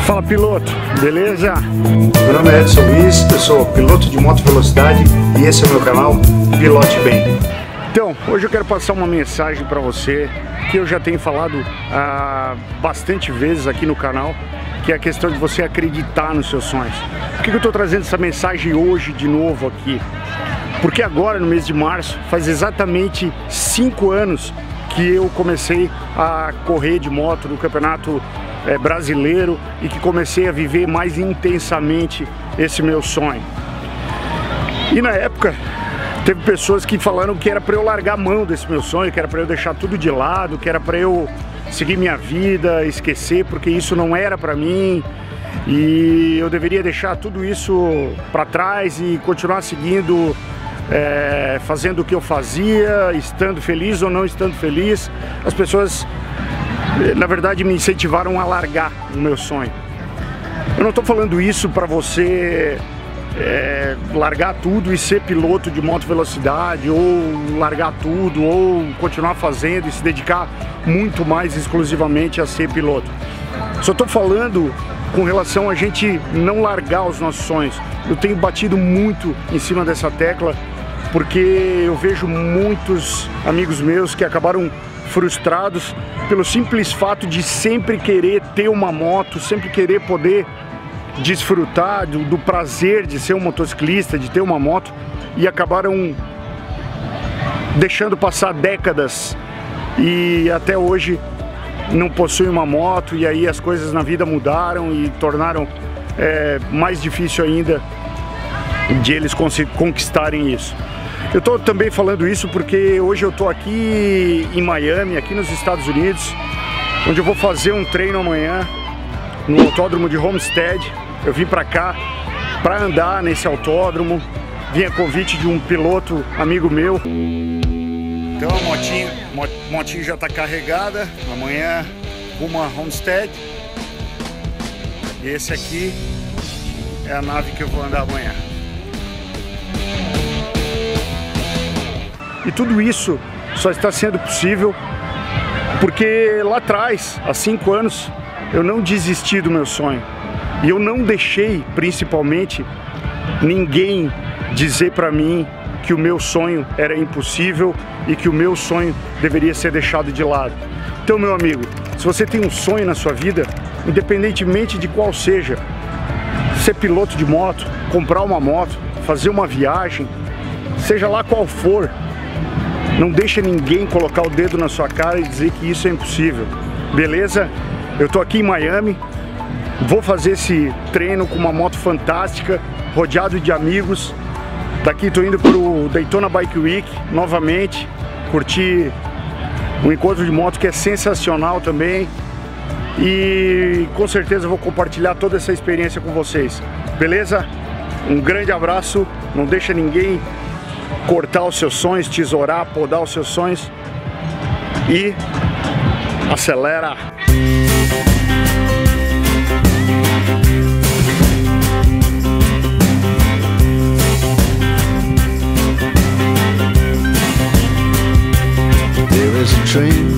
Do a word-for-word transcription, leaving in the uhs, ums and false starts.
Fala, piloto, beleza? Meu nome é Edson Luiz, eu sou piloto de moto velocidade e esse é o meu canal Pilote Bem. Então, hoje eu quero passar uma mensagem para você que eu já tenho falado ah, bastante vezes aqui no canal, que é a questão de você acreditar nos seus sonhos. Por que eu estou trazendo essa mensagem hoje de novo aqui? Porque agora, no mês de março, faz exatamente cinco anos que eu comecei a correr de moto no campeonato é, brasileiro e que comecei a viver mais intensamente esse meu sonho. E na época, teve pessoas que falaram que era para eu largar a mão desse meu sonho, que era para eu deixar tudo de lado, que era para eu seguir minha vida, esquecer, porque isso não era para mim e eu deveria deixar tudo isso para trás e continuar seguindo, é, fazendo o que eu fazia, estando feliz ou não estando feliz. As pessoas, na verdade, me incentivaram a largar o meu sonho. Eu não estou falando isso para você É, largar tudo e ser piloto de moto velocidade, ou largar tudo, ou continuar fazendo e se dedicar muito mais exclusivamente a ser piloto. Só estou falando com relação a gente não largar os nossos sonhos. Eu tenho batido muito em cima dessa tecla, porque eu vejo muitos amigos meus que acabaram frustrados pelo simples fato de sempre querer ter uma moto, sempre querer poder desfrutar do, do prazer de ser um motociclista, de ter uma moto, e acabaram deixando passar décadas e até hoje não possuem uma moto, e aí as coisas na vida mudaram e tornaram é, mais difícil ainda de eles conquistarem isso. Eu estou também falando isso porque hoje eu estou aqui em Miami, aqui nos Estados Unidos, onde eu vou fazer um treino amanhã no autódromo de Homestead. Eu vim para cá para andar nesse autódromo, vim a convite de um piloto amigo meu. Então a motinha, motinha já está carregada, amanhã rumo a Homestead. E esse aqui é a nave que eu vou andar amanhã. E tudo isso só está sendo possível porque lá atrás, há cinco anos, eu não desisti do meu sonho. E eu não deixei, principalmente, ninguém dizer para mim que o meu sonho era impossível e que o meu sonho deveria ser deixado de lado. Então, meu amigo, se você tem um sonho na sua vida, independentemente de qual seja, ser piloto de moto, comprar uma moto, fazer uma viagem, seja lá qual for, não deixa ninguém colocar o dedo na sua cara e dizer que isso é impossível, beleza? Eu tô aqui em Miami, vou fazer esse treino com uma moto fantástica, rodeado de amigos. Daqui tô indo pro Daytona Bike Week novamente, curtir um encontro de moto que é sensacional também. E com certeza vou compartilhar toda essa experiência com vocês, beleza? Um grande abraço, não deixa ninguém cortar os seus sonhos, tesourar, podar os seus sonhos e acelera! There is a train